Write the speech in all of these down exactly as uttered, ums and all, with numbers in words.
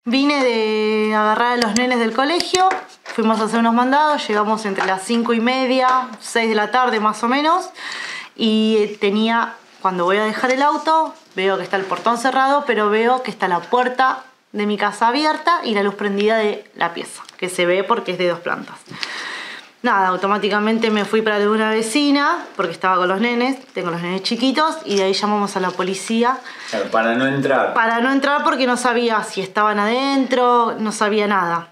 Vine de agarrar a los nenes del colegio, fuimos a hacer unos mandados, llegamos entre las cinco y media, seis de la tarde más o menos, y tenía, cuando voy a dejar el auto, veo que está el portón cerrado, pero veo que está la puerta de mi casa abierta y la luz prendida de la pieza, que se ve porque es de dos plantas. Nada, automáticamente me fui para una vecina, porque estaba con los nenes, tengo los nenes chiquitos, y de ahí llamamos a la policía. Claro, para no entrar. Para no entrar porque no sabía si estaban adentro, no sabía nada.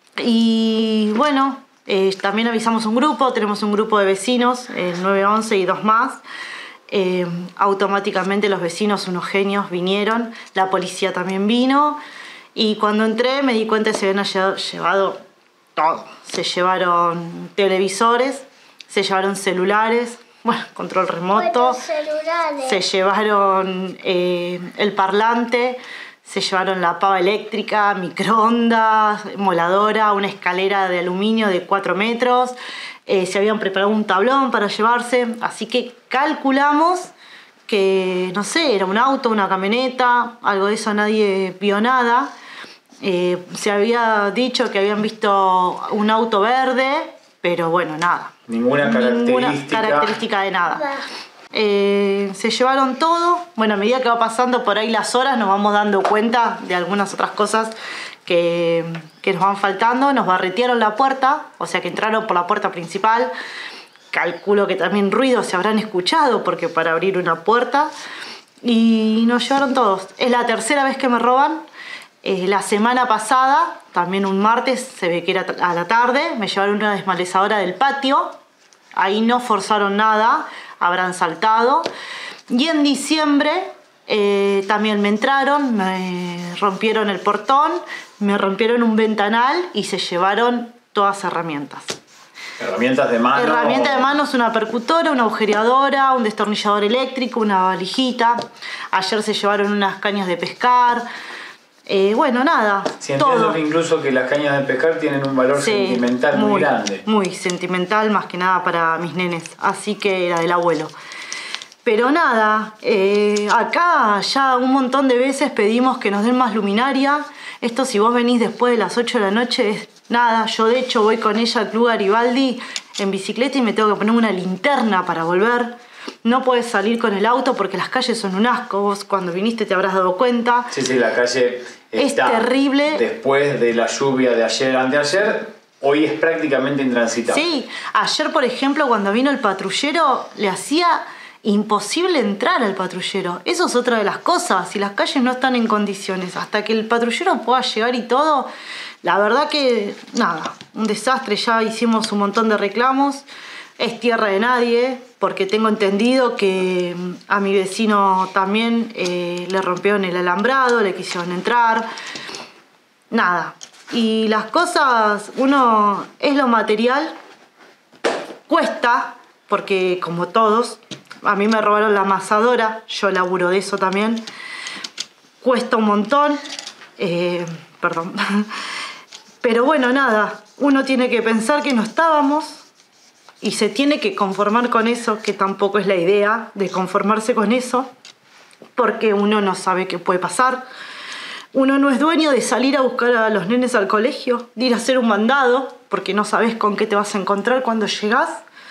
Y bueno, eh, también avisamos un grupo, tenemos un grupo de vecinos, el nueve once y dos más. Eh, automáticamente los vecinos, unos genios, vinieron, la policía también vino, y cuando entré me di cuenta que se habían llevado todo. Se llevaron televisores, se llevaron celulares, bueno, control remoto, se llevaron eh, el parlante, se llevaron la pava eléctrica, microondas, moladora, una escalera de aluminio de cuatro metros, eh, se habían preparado un tablón para llevarse, así que calculamos que, no sé, era un auto, una camioneta, algo de eso, nadie vio nada. Eh, se había dicho que habían visto un auto verde, pero bueno, nada. Ninguna característica. Ninguna característica de nada. Eh, se llevaron todo. Bueno, a medida que va pasando por ahí las horas nos vamos dando cuenta de algunas otras cosas que, que nos van faltando. Nos barretearon la puerta, o sea que entraron por la puerta principal. Calculo que también ruidos se habrán escuchado, porque para abrir una puerta. Y nos llevaron todos. Es la tercera vez que me roban. Eh, la semana pasada, también un martes, se ve que era a la tarde, me llevaron una desmalezadora del patio. Ahí no forzaron nada, habrán saltado. Y en diciembre eh, también me entraron, me rompieron el portón, me rompieron un ventanal y se llevaron todas herramientas. ¿Herramientas de mano? Herramientas de manos, una percutora, una agujereadora, un destornillador eléctrico, una valijita. Ayer se llevaron unas cañas de pescar. Eh, bueno, nada, sí, entiendo todo. Que incluso que las cañas de pescar tienen un valor sí, sentimental muy, muy grande. Muy sentimental, más que nada para mis nenes, así que era del abuelo. Pero nada, eh, acá ya un montón de veces pedimos que nos den más luminaria. Esto si vos venís después de las ocho de la noche es nada. Yo de hecho voy con ella al Club Garibaldi en bicicleta y me tengo que poner una linterna para volver. No puedes salir con el auto porque las calles son un asco. Vos cuando viniste te habrás dado cuenta. Sí, sí, la calle está es terrible. Después de la lluvia de ayer, anteayer, hoy es prácticamente intransitable. Sí, ayer por ejemplo cuando vino el patrullero le hacía imposible entrar al patrullero. Eso es otra de las cosas. Si las calles no están en condiciones, hasta que el patrullero pueda llegar y todo, la verdad que nada, un desastre. Ya hicimos un montón de reclamos. Es tierra de nadie, porque tengo entendido que a mi vecino también eh, le rompieron el alambrado, le quisieron entrar. Nada. Y las cosas, uno, es lo material, cuesta, porque como todos, a mí me robaron la amasadora, yo laburo de eso también, cuesta un montón, eh, perdón. Pero bueno, nada, uno tiene que pensar que no estábamos, y se tiene que conformar con eso, que tampoco es la idea de conformarse con eso, porque uno no sabe qué puede pasar. Uno no es dueño de salir a buscar a los nenes al colegio, de ir a hacer un mandado, porque no sabes con qué te vas a encontrar cuando llegás.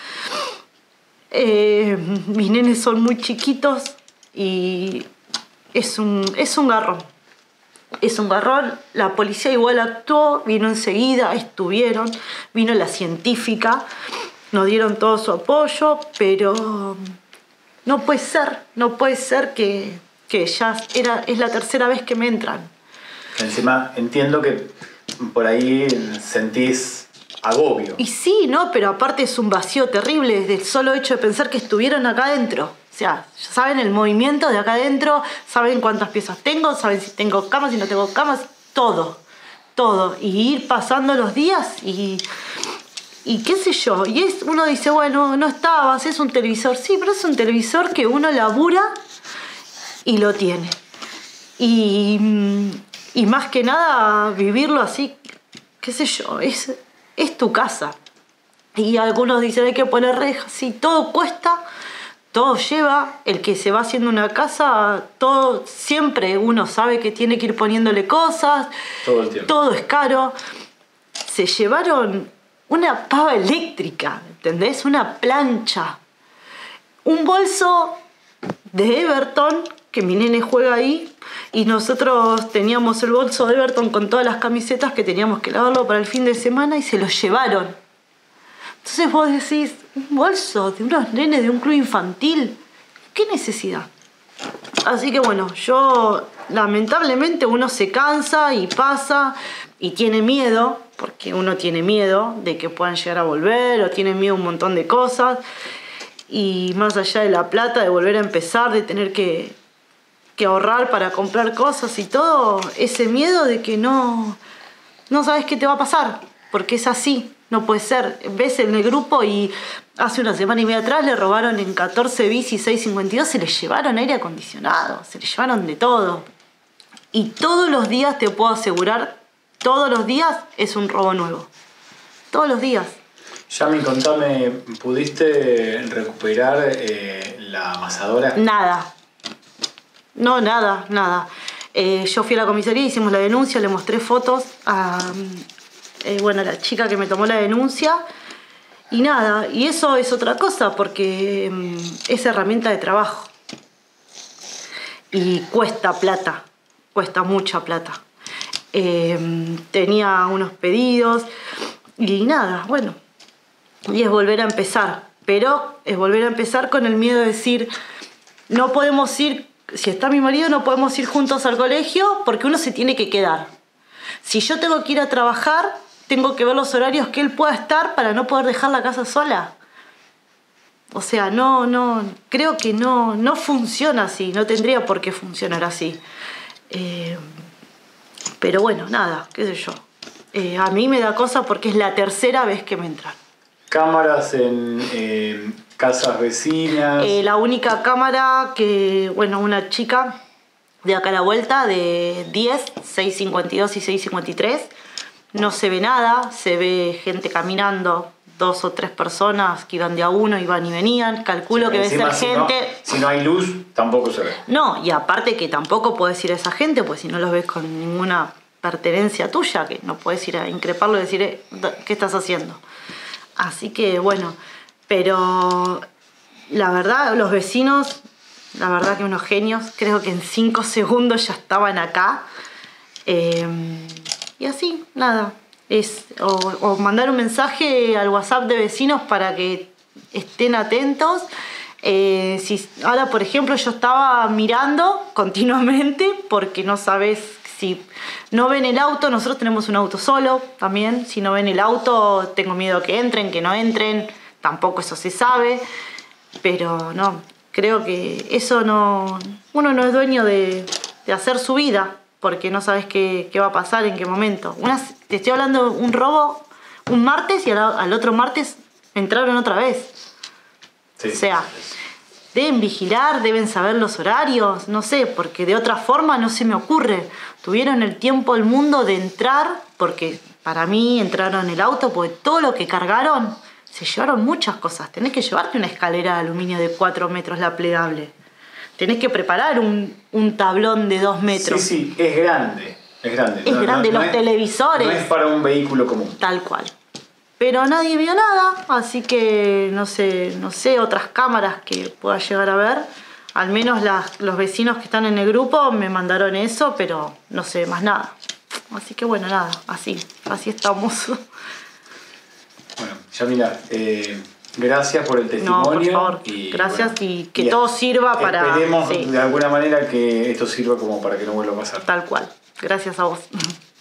Eh, mis nenes son muy chiquitos y es un, es un garrón. Es un garrón. La policía igual actuó, vino enseguida, estuvieron, vino la científica. Nos dieron todo su apoyo, pero no puede ser, no puede ser que, que ya era, es la tercera vez que me entran. Encima entiendo que por ahí sentís agobio. Y sí, ¿no? Pero aparte es un vacío terrible desde el solo hecho de pensar que estuvieron acá adentro. O sea, saben el movimiento de acá adentro, saben cuántas piezas tengo, saben si tengo camas, si no tengo camas, todo, todo. Y ir pasando los días y... Y qué sé yo, y es, uno dice, bueno, no estabas, es un televisor. Sí, pero es un televisor que uno labura y lo tiene. Y, y más que nada, vivirlo así, qué sé yo, es, es tu casa. Y algunos dicen, hay que poner rejas. Sí, todo cuesta, todo lleva, el que se va haciendo una casa, todo, siempre uno sabe que tiene que ir poniéndole cosas, todo el tiempo. Todo es caro. Se llevaron una pava eléctrica, ¿entendés? Una plancha, un bolso de Everton, que mi nene juega ahí, y nosotros teníamos el bolso de Everton con todas las camisetas que teníamos que lavarlo para el fin de semana y se lo llevaron. Entonces vos decís, un bolso de unos nenes de un club infantil, ¿qué necesidad? Así que bueno, yo lamentablemente uno se cansa y pasa y tiene miedo, porque uno tiene miedo de que puedan llegar a volver o tiene miedo a un montón de cosas. Y más allá de la plata, de volver a empezar, de tener que, que ahorrar para comprar cosas y todo, ese miedo de que no, no sabes qué te va a pasar, porque es así, no puede ser. Ves en el grupo y hace una semana y media atrás le robaron en catorce bici seiscientos cincuenta y dos, se les llevaron aire acondicionado, se les llevaron de todo. Y todos los días te puedo asegurar, todos los días es un robo nuevo. Todos los días. Yami, contame, ¿pudiste recuperar eh, la amasadora? Nada. No, nada, nada. Eh, yo fui a la comisaría, hicimos la denuncia, le mostré fotos a, eh, bueno, a la chica que me tomó la denuncia. Y nada, y eso es otra cosa, porque um, es herramienta de trabajo. Y cuesta plata, cuesta mucha plata. Eh, tenía unos pedidos y nada, bueno. Y es volver a empezar, pero es volver a empezar con el miedo de decir, no podemos ir, si está mi marido, no podemos ir juntos al colegio porque uno se tiene que quedar. Si yo tengo que ir a trabajar, tengo que ver los horarios que él pueda estar para no poder dejar la casa sola. O sea, no, no, creo que no, no funciona así, no tendría por qué funcionar así. Eh, pero bueno, nada, qué sé yo. Eh, a mí me da cosa porque es la tercera vez que me entran. ¿Cámaras en eh, casas vecinas? Eh, la única cámara que, bueno, una chica de acá a la vuelta, de diez, seiscientos cincuenta y dos y seiscientos cincuenta y tres, no se ve nada, se ve gente caminando, dos o tres personas que iban de a uno, iban y venían, calculo sí, que debe ser si gente... No, si no hay luz, tampoco se ve. No, y aparte que tampoco podés ir a esa gente, pues si no los ves con ninguna pertenencia tuya, que no podés ir a increparlo y decir, eh, ¿qué estás haciendo? Así que bueno, pero la verdad, los vecinos, la verdad que unos genios, creo que en cinco segundos ya estaban acá. Eh, y así, nada, es o, o mandar un mensaje al WhatsApp de vecinos para que estén atentos. Eh, si, ahora, por ejemplo, yo estaba mirando continuamente porque no sabes... Si no ven el auto, nosotros tenemos un auto solo también. Si no ven el auto, tengo miedo que entren, que no entren. Tampoco eso se sabe. Pero no, creo que eso no... Uno no es dueño de, de hacer su vida porque no sabes qué, qué va a pasar, en qué momento. Una, te estoy hablando de un robo un martes y al, al otro martes entraron otra vez. Sí. O sea... Deben vigilar, deben saber los horarios, no sé, porque de otra forma no se me ocurre. Tuvieron el tiempo del mundo de entrar, porque para mí entraron en el auto, porque todo lo que cargaron, se llevaron muchas cosas. Tenés que llevarte una escalera de aluminio de cuatro metros, la plegable. Tenés que preparar un, un tablón de dos metros. Sí, sí, es grande, es grande. Es no, grande, no, los no televisores. Es, no es para un vehículo común. Tal cual. Pero nadie vio nada, así que no sé, no sé otras cámaras que pueda llegar a ver. Al menos las, los vecinos que están en el grupo me mandaron eso, pero no sé más nada. Así que bueno, nada, así, así estamos. Bueno, Yamila, eh, gracias por el testimonio. No, por favor, y, gracias bueno, y que y todo sirva para... Esperemos sí. de alguna manera que esto sirva como para que no vuelva a pasar. Tal cual, gracias a vos.